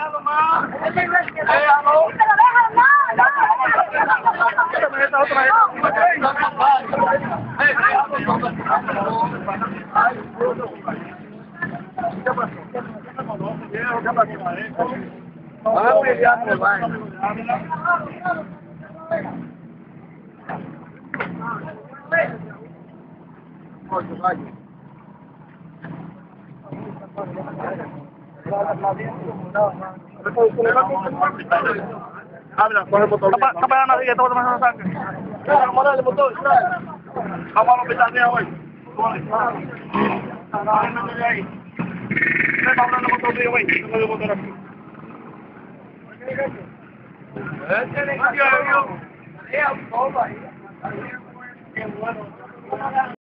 Habla, con el motor. Capaz no sigue todo más saca. Claro, moral el motor. Vamos a empezar de hoy. Vamos a el motor de hoy. No me motor aquí. Qué bueno.